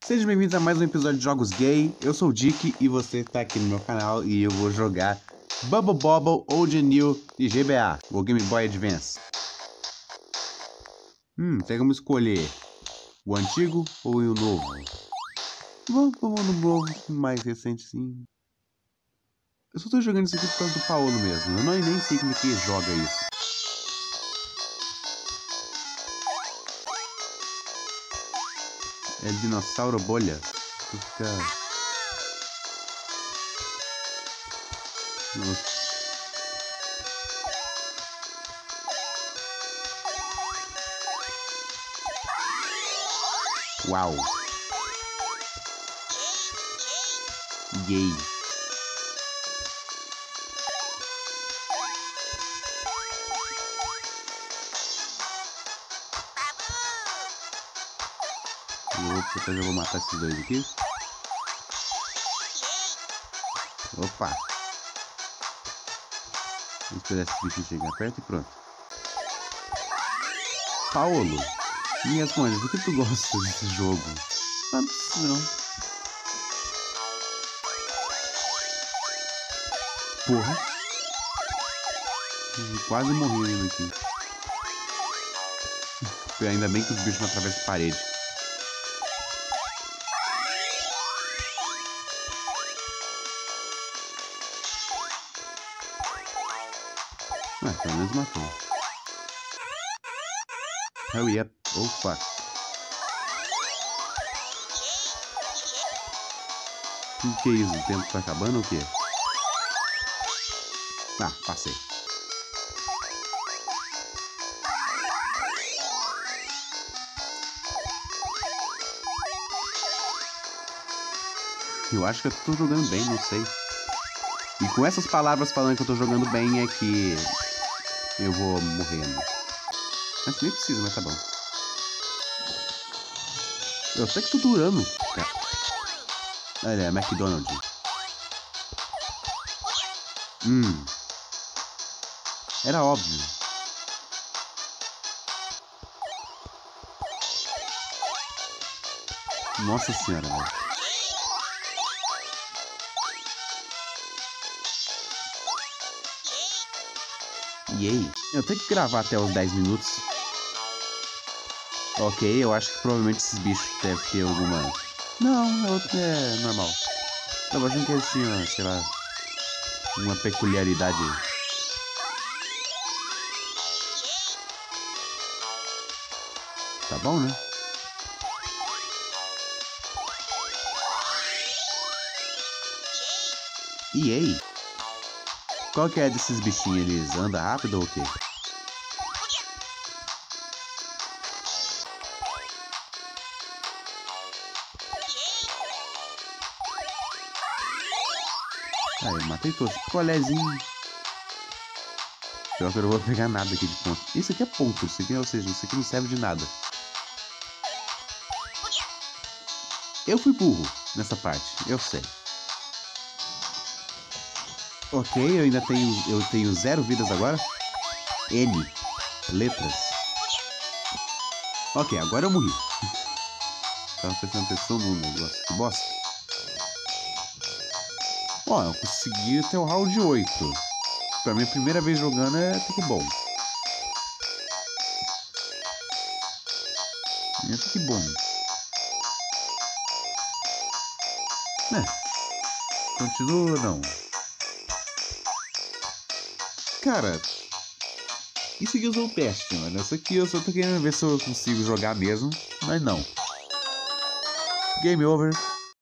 Sejam bem-vindos a mais um episódio de Jogos Gay. Eu sou o Dick e você tá aqui no meu canal e eu vou jogar Bubble Bobble Old New de GBA, o Game Boy Advance. Tem como escolher o antigo ou o novo? Vamos no novo, mais recente sim. Eu só tô jogando isso aqui por causa do Paolo mesmo. Eu nem sei como é que joga isso. É dinossauro bolha. Fica... Uau! Gay! Opa, eu já vou matar esses dois aqui. Opa! Vou esperar esse bicho chegar perto e pronto. Paolo, me responde, por que tu gosta desse jogo? Não precisa não. Porra! Quase morri indo aqui. Ainda bem que os bichos não atravessam a parede. Pelo menos matou. Hurry up. Oh fuck. Que é isso? O tempo tá acabando ou o quê? Ah, passei. Eu acho que eu tô jogando bem, não sei. E com essas palavras falando que eu tô jogando bem é que eu vou morrendo. Mas nem precisa, mas tá bom. Eu até que tô durando. Olha, é McDonald's. Era óbvio. Nossa senhora, velho. Yay. Eu tenho que gravar até os 10 minutos. Ok, eu acho que provavelmente esses bichos devem ter alguma... Não, é normal. Eu acho que eles tinham, sei lá, uma peculiaridade. Tá bom, né? Yay. Qual que é desses bichinhos? Eles andam rápido ou o quê? Ah, eu matei todos. Picolézinho. Pior que eu não vou pegar nada aqui de ponto. Isso aqui é ponto. Isso aqui, ou seja, isso aqui não serve de nada. Eu fui burro nessa parte. Eu sei. Ok, eu ainda tenho 0 vidas agora. N. Letras. Ok, agora eu morri. Tava prestando atenção no negócio. Que bosta. Ó, eu consegui até o round 8. Pra minha primeira vez jogando é até que bom. É até que bom. Continua ou não? Cara, isso aqui eu sou péssimo, mano. Essa aqui eu só tô querendo ver se eu consigo jogar mesmo, mas não. Game over.